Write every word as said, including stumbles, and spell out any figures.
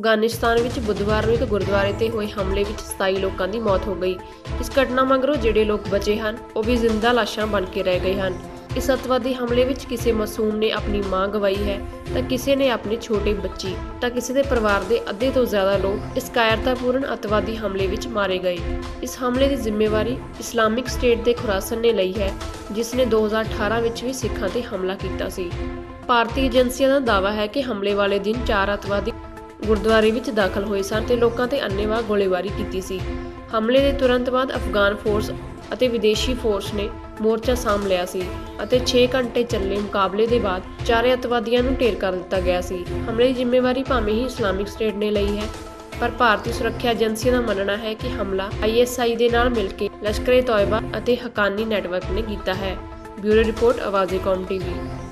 ਅਫਗਾਨਿਸਤਾਨ ਵਿੱਚ ਬੁੱਧਵਾਰ ਨੂੰ ਇੱਕ ਗੁਰਦੁਆਰੇ ਤੇ ਹੋਏ ਹਮਲੇ ਵਿੱਚ ਸਤਾਈ ਲੋਕਾਂ ਦੀ ਮੌਤ ਹੋ ਗਈ। ਇਸ ਘਟਨਾ ਮਗਰੋਂ ਜਿਹੜੇ ਲੋਕ ਬਚੇ ਹਨ ਉਹ ਵੀ ਜ਼ਿੰਦਾ ਲਾਸ਼ਾਂ ਬਣ ਕੇ ਰਹਿ ਗਏ ਹਨ। ਇਸ ਅੱਤਵਾਦੀ ਹਮਲੇ ਵਿੱਚ ਕਿਸੇ ਮਾਸੂਮ ਨੇ ਆਪਣੀ ਮਾਂ ਗਵਾਈ ਹੈ ਤਾਂ ਕਿਸੇ ਨੇ ਆਪਣੇ ਛੋਟੇ ਬੱਚੀ ਤਾਂ ਕਿਸੇ ਦੇ ਪਰਿਵਾਰ ਦੇ ਅੱਧੇ ਤੋਂ ਜ਼ਿਆਦਾ ਲੋਕ ਇਸ ਕਾਇਰਤਾਪੂਰਨ ਅੱਤਵਾਦੀ ਹਮਲੇ ਵਿੱਚ ਮਾਰੇ ਗਏ। ਇਸ ਹਮਲੇ ਦੀ ਜ਼ਿੰਮੇਵਾਰੀ ਇਸਲਾਮਿਕ ਸਟੇਟ ਦੇ ਖੁਰਾਸਨ ਨੇ ਲਈ ਹੈ, ਜਿਸ ਨੇ ਦੋ ਹਜ਼ਾਰ ਅਠਾਰਾਂ ਵਿੱਚ ਵੀ ਸਿੱਖਾਂ ਤੇ ਹਮਲਾ ਕੀਤਾ ਸੀ। ਭਾਰਤੀ ਏਜੰਸੀਆਂ ਦਾ ਦਾਅਵਾ ਹੈ ਕਿ ਹਮਲੇ ਵਾਲੇ ਦਿਨ ਚਾਰ ਅੱਤਵਾਦੀ ਗੁਰਦੁਆਰੇ ਵਿੱਚ ਦਾਖਲ ਹੋਏ ਸਨ ਤੇ ਲੋਕਾਂ ਤੇ ਅੰਨ੍ਹੇਵਾਹ ਗੋਲੀਬਾਰੀ ਕੀਤੀ ਸੀ। ਹਮਲੇ ਦੇ ਤੁਰੰਤ ਬਾਅਦ ਅਫਗਾਨ ਫੋਰਸ ਅਤੇ ਵਿਦੇਸ਼ੀ ਫੋਰਸ ਨੇ ਮੋਰਚਾ ਸਾਂਭ ਲਿਆ ਸੀ ਅਤੇ ਛੇ ਘੰਟੇ ਚੱਲੇ ਮੁਕਾਬਲੇ ਦੇ ਬਾਅਦ ਚਾਰੇ ਅੱਤਵਾਦੀਆਂ ਨੂੰ ਢੇਰ ਕਰ ਦਿੱਤਾ ਗਿਆ ਸੀ। ਹਮਲੇ ਦੀ ਜ਼ਿੰਮੇਵਾਰੀ ਭਾਵੇਂ ਹੀ ਇਸਲਾਮਿਕ ਸਟੇਟ ਨੇ ਲਈ ਹੈ, ਪਰ ਭਾਰਤੀ ਸੁਰੱਖਿਆ ਏਜੰਸੀਆਂ ਦਾ ਮੰਨਣਾ ਹੈ ਕਿ ਹਮਲਾ ਆਈ ਐਸ ਆਈ ਦੇ ਨਾਲ ਮਿਲ ਕੇ ਲਸ਼ਕਰ-ਏ-ਤੌਇਬਾ ਅਤੇ ਹੱਕਾਨੀ ਨੈਟਵਰਕ ਨੇ ਕੀਤਾ ਹੈ। Bureau report, Awaz-e-Qaum TV.